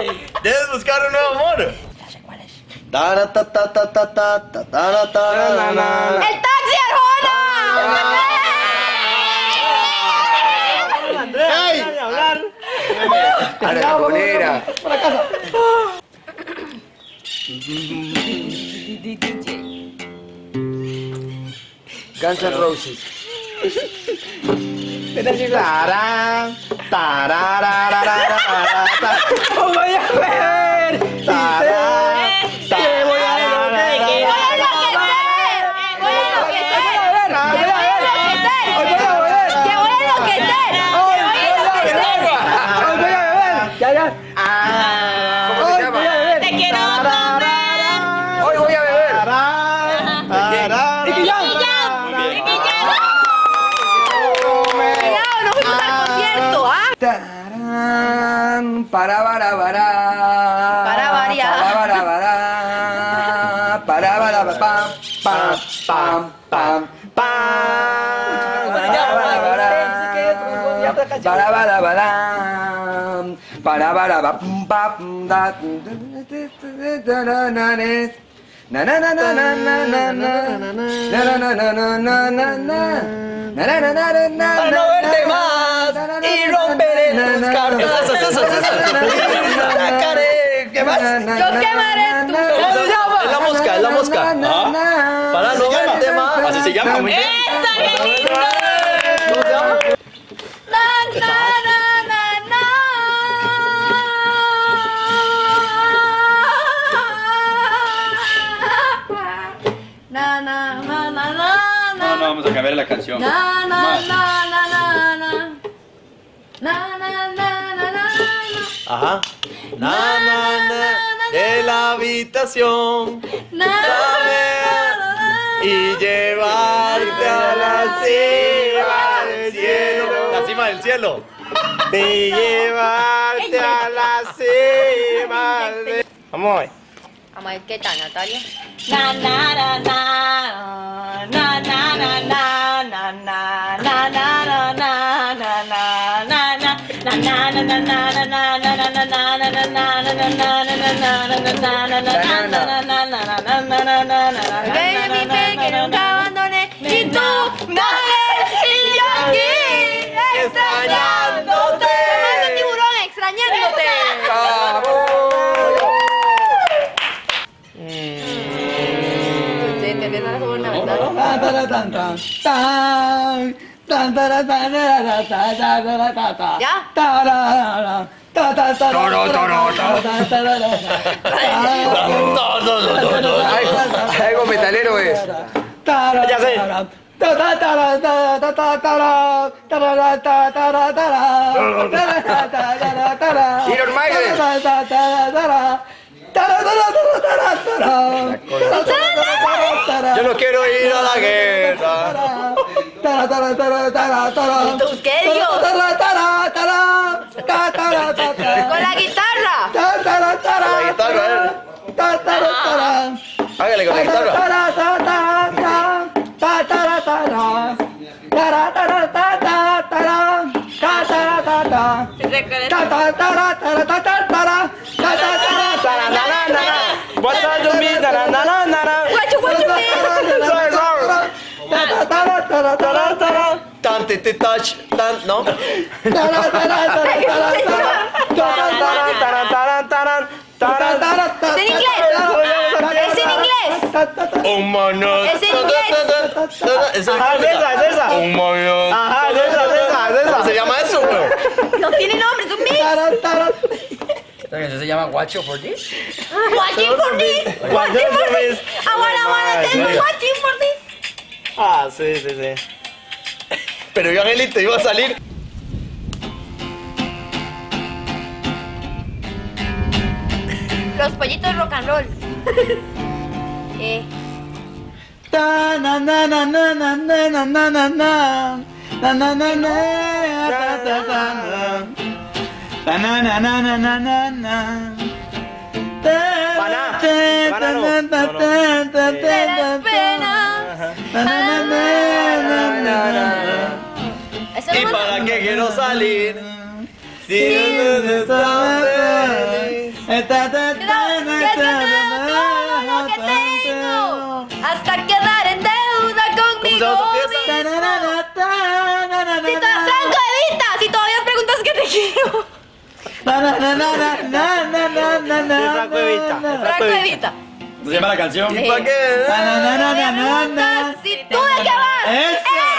Debes buscar un nuevo amor. Tara, ta, ta, ta, ta, ta, ta, tara, tara, na, na, na. ¡El taxi, Arjona! ¡Ey! A la bolera. Guns N' Roses. Tarán, tarararararara. ¡Oh, voy a ver! Tarán, ¡Te voy a enloquecer! ¡Voy a enloquecer! ¡Te voy a enloquecer! ¿Cómo se llama? ¡Te quiero comer! Hoy voy a beber. Nicky Jam. Cuidado, no fuimos al concierto, ¿ah? Tarán, para barabara. Para variar. Para barabara. Para barabara. Pam, pam, pam, pam, pam. Para barabara. Para barabara. Pum, pam, da. Na na na na na na na na na na na na na na na. Para no verte más y romperé tus cartas. Eso. Sacaré. ¿Qué más? Yo quemaré tu ¿Cómo se llama? Es la mosca. Para no verte más. Así se llama, muy bien. ¡Esa, qué lindo! ¿Cómo se llama? Na, na, na, na, na. Na, na, na, na, na, No, vamos a cambiar la canción. na, na, Más. na, na, na, na. Na, na, na, na, na, na. Ajá. Na, na, na. De la habitación. Na, na, Y llevarte a la cima del cielo. La cima del cielo. Y llevarte a la cima del... Vamos ahí. Vamos a ver qué tal, Natalia. Na na na na na na na na na na na na na Ven mi fe que nunca abandoné y tú mujer y yo aquí extrañándote. Tomando tiburón extrañándote. Te empiezan a jugar una ventana. ¿Ya? Algo metalero es. Ya sé. Iron Maiden. Yo no quiero ir a la guerra. ¿Tú qué, Dios? Con la guitarra. Hágale con la guitarra. What's up to me? What you mean? Tan, ti, ti, touch, tan, ¿no? ¿Es en inglés? ¿Es en inglés? Un mono. ¿Es en inglés? Ajá, es esa. Un mono. Ajá, es esa. ¿Cómo se llama eso, güey? No tiene nombre, es un mix. Eso se llama Watch Out for This. Watching for this. Watching for this. I wanna watching for this. Ah, sí. Pero yo, Angelito, iba a salir. Los pollitos rock and roll. Eso ¿Y no para qué quiero salir? Si no estás feliz. na, na, na, na, na, na, na, Franco Evita. Franco Evita. ¿Cómo se llama la canción? Sí. ¿Para qué? Na, na, na, na, na, na, na. Si tú de qué vas. ¡Eso!